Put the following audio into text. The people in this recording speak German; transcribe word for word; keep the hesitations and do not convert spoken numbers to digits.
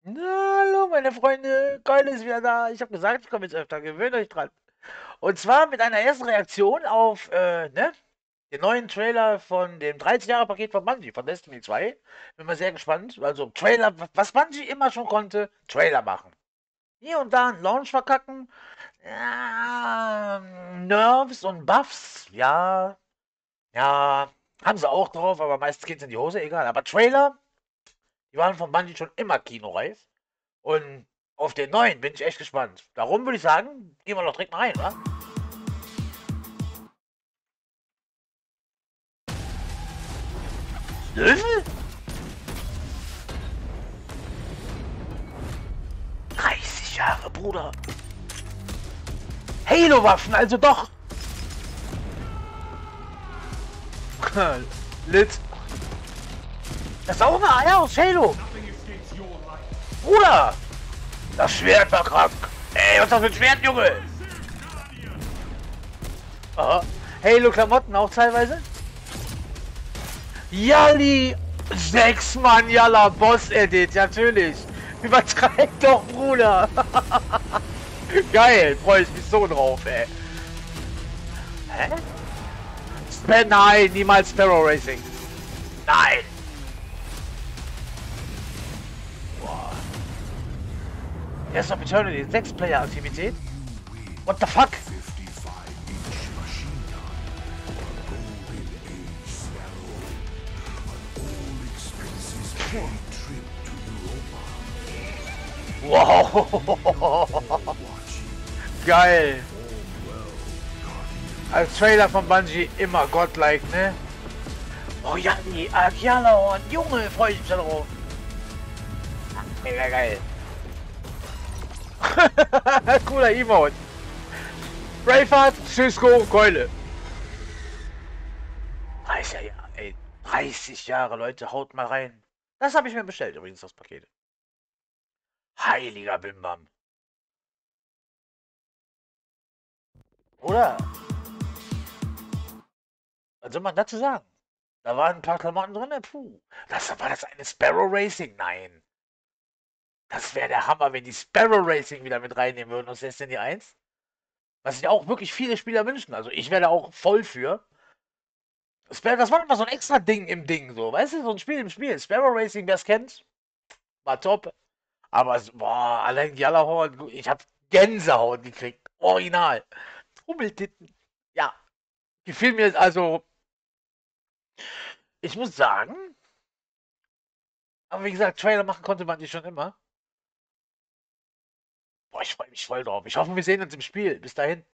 Na, hallo, meine Freunde. Keule ist wieder da. Ich habe gesagt, ich komme jetzt öfter. Gewöhnt euch dran. Und zwar mit einer ersten Reaktion auf, äh, ne? Den neuen Trailer von dem dreizehn-Jahre-Paket von Bungie, von Destiny zwei. Bin mal sehr gespannt. Also, Trailer, was Bungie immer schon konnte, Trailer machen. Hier und da einen Launch verkacken. Ja, Nerves und Buffs, ja. Ja, haben sie auch drauf, aber meistens geht's in die Hose, egal. Aber Trailer, die waren von Bungie schon immer kinoreif. Und auf den neuen bin ich echt gespannt. Darum würde ich sagen, gehen wir doch direkt mal rein, wa? Löwe? dreißig Jahre, Bruder. Halo-Waffen, also doch. Lit. Das ist auch eine Eier aus Halo. Bruder. Das Schwert war krank. Ey, was ist das für ein Schwert, Junge? Aha. Halo-Klamotten auch teilweise. Yali. Sechs Mann, Yalla, Boss-Edit, natürlich. Übertreib doch, Bruder. Geil, freue ich mich so drauf, ey. Hä? Sp Nein, niemals Sparrow Racing. Nein. Boah. Yes of Eternity, sechs Player Aktivität. What the fuck? Wow. Geil. Als Trailer von Bungie immer godlike, ne? Oh ja, die Agiala und Junge, freue ich mich darauf. Mega geil. Cooler Emote. Braveheart, Cisco, Keule. dreißig Jahre, ey. dreißig Jahre, Leute, haut mal rein. Das habe ich mir bestellt, übrigens, das Paket. Heiliger Bimbam. Oder? Was soll man dazu sagen? Da waren ein paar Klamotten drin, puh. Das war das eine Sparrow Racing? Nein. Das wäre der Hammer, wenn die Sparrow Racing wieder mit reinnehmen würden aus Destiny eins. Was sich auch wirklich viele Spieler wünschen. Also ich wäre da auch voll für. Spar das war immer so ein extra Ding im Ding, so. Weißt du, so ein Spiel im Spiel. Sparrow Racing, wer es kennt, war top. Aber, boah, allein Gjallarhorn, ich hab Gänsehaut gekriegt. Original. Hummeltitten. Ja, gefiel mir, also, ich muss sagen, aber wie gesagt, Trailer machen konnte man die schon immer. Boah, ich freue mich voll drauf. Ich hoffe, wir sehen uns im Spiel. Bis dahin.